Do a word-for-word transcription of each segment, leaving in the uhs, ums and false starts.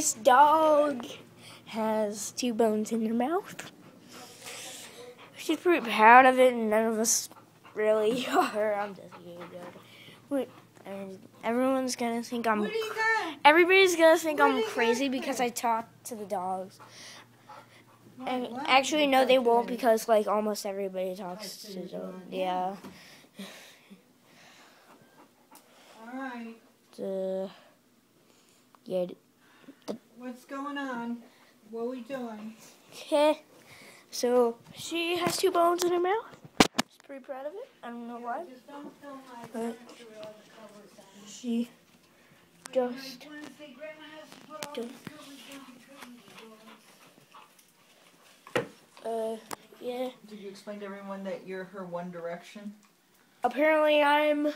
This dog has two bones in her mouth. She's pretty proud of it, and none of us really are. I'm just kidding. Wait, and everyone's gonna think I'm. Everybody's gonna think I'm crazy because I talk to the dogs. And actually, no, they won't, because like almost everybody talks to dogs. Yeah. All right. The yeah. The, What's going on? What are we doing? Okay. So she has two bones in her mouth. She's pretty proud of it. I don't know why. But she just just uh yeah. Did you explain to everyone that you're her One Direction? Apparently I'm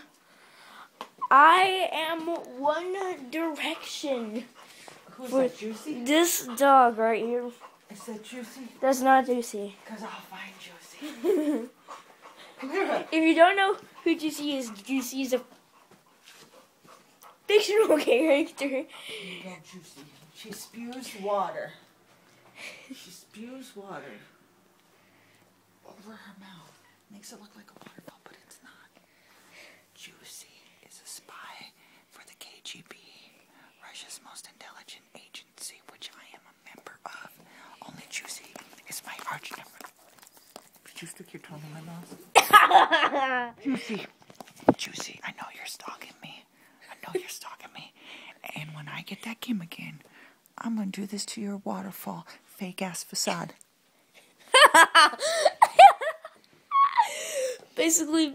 I am One Direction. Who's that, Juicy? This dog right here. Is that Juicy? That's not Juicy. Because I'll find Juicy. If you don't know who Juicy is, Juicy is a fictional character. You go, Juicy. She spews water. She spews water over her mouth. Makes it look like a waterfall, but it's not. Juicy is a spy for the K G B, Russia's most intelligent agency, which I am a member of. Only Juicy is my arch nemesis. Did you stick your tongue in my mouth? Juicy. Juicy, I know you're stalking me. I know you're stalking me. And when I get that game again, I'm going to do this to your waterfall fake-ass facade. Basically,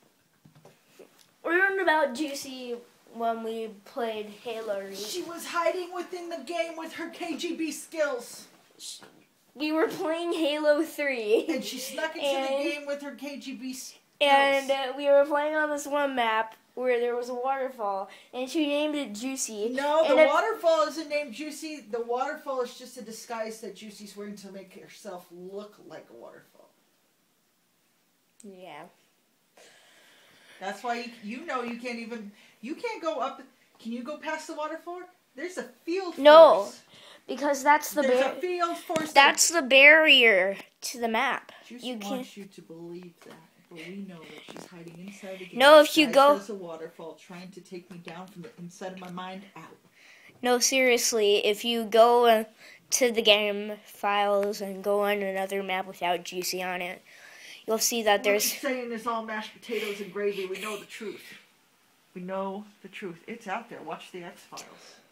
we learned about Juicy when we played Halo. She was hiding within the game with her K G B skills. We were playing Halo three. And she snuck into and, the game with her K G B skills. And uh, we were playing on this one map where there was a waterfall, and she named it Juicy. No, the and waterfall isn't named Juicy. The waterfall is just a disguise that Juicy's wearing to make herself look like a waterfall. Yeah. That's why you, you know you can't even, you can't go up. Can you go past the waterfall? There's a field force. No, because that's the There's bar- a field force. That's the barrier to the map. Juicy you can't. wants you to believe that. But we know that she's hiding inside the game. No, if you go... There's a waterfall trying to take me down from the inside of my mind out. No, seriously, if you go uh, to the game files and go on another map without Juicy on it, you'll see that there's... What you're saying is all mashed potatoes and gravy. We know the truth. We know the truth. It's out there. Watch the X-Files.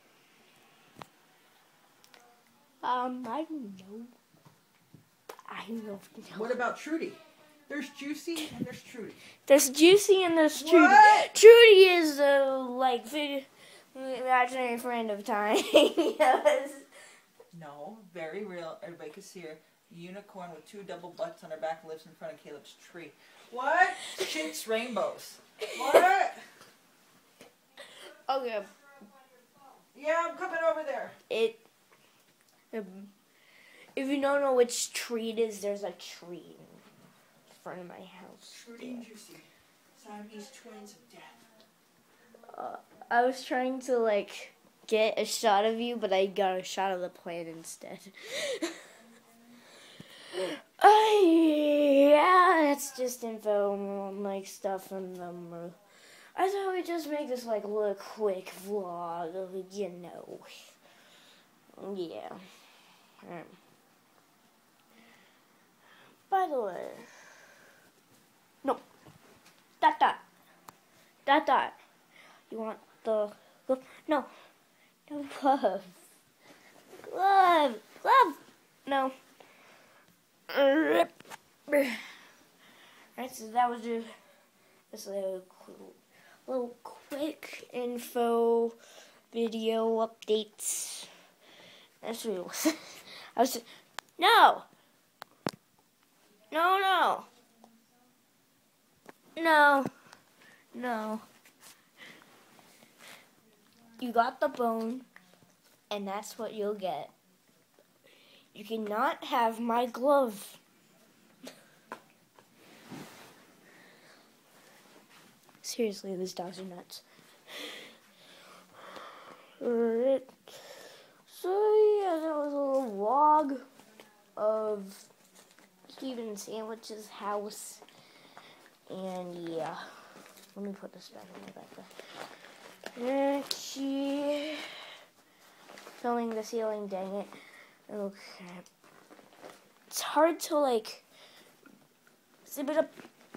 Um, I don't know. I don't know. What about Trudy? There's Juicy and there's Trudy. There's Juicy and there's Trudy. What? Trudy is the, like, video, imaginary friend of time. Yes. No, very real. Everybody can see her. Unicorn with two double butts on her back lives in front of Caleb's tree. What? Chicks rainbows. What? Okay. Yeah, I'm coming over there. It. Um, if you don't know which tree it is, there's a tree in front of my house. Trudy and Juicy, Siamese twins of death. Uh, I was trying to like get a shot of you, but I got a shot of the plant instead. Oh yeah, that's just info on like stuff and um. Uh, I thought we'd just make this like a little quick vlog of, you know. Yeah. Um, by the way, no, dot dot, dot dot. You want the glove? No, no glove, glove, glove. No. Alright, so that was just, just a little, little quick info video updates. That's what it was. I was just, no, no, no, no, no. You got the bone, and that's what you'll get. You cannot have my glove. Seriously, these dogs are nuts. Alright. So vlog of Cuban Sandwich's house. And yeah, let me put this back in my backpack. And she filling the ceiling, dang it. Okay. It's hard to like zip it up.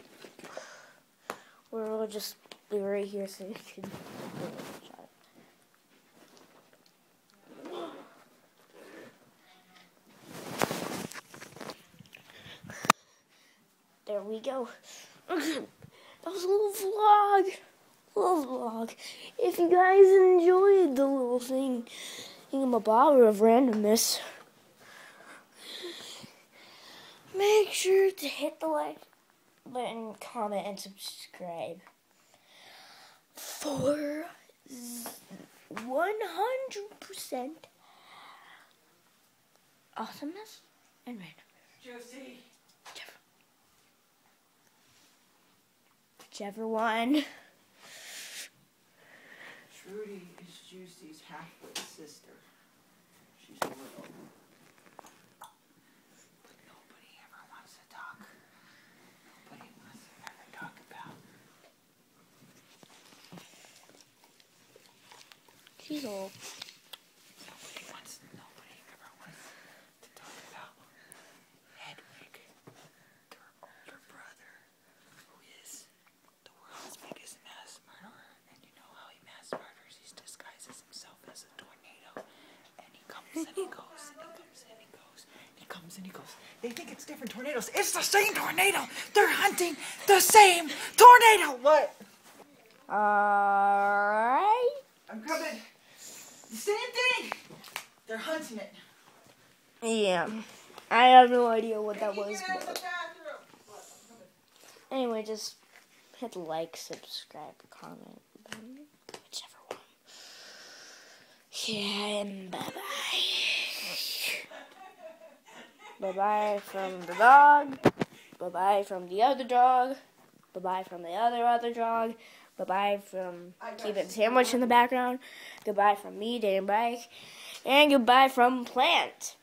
Or we'll just be right here so you can shot it. There we go. That was a little vlog. Little vlog. If you guys enjoyed the little thing, I'm a bother of randomness. Make sure to hit the like button, comment, and subscribe for one hundred percent awesomeness and randomness. Juicy. Whichever one. Trudy is Juicy's half-wit sister. She's a little. But nobody ever wants to talk. Nobody wants to ever talk about. She's old. Nobody wants, nobody ever wants to talk about Hedwig, their older brother, who is the world's biggest mass murderer. And you know how he mass murders? He disguises himself as a tornado. And he comes and he goes and he comes and he goes. He comes and he goes. They think it's different tornadoes. It's the same tornado. They're hunting the same tornado. What? Alright. I'm coming. The same thing. They're hunting it. Yeah. I have no idea what that was. Get out of the But bathroom. anyway, just hit like, subscribe, comment, whichever one. Yeah, and bye-bye. Bye-bye from the dog. Bye-bye from the other dog. Bye-bye from the other other dog. Bye-bye from Cuban Sandwich in the background. Goodbye from me, Dan Bike. And goodbye from Plant.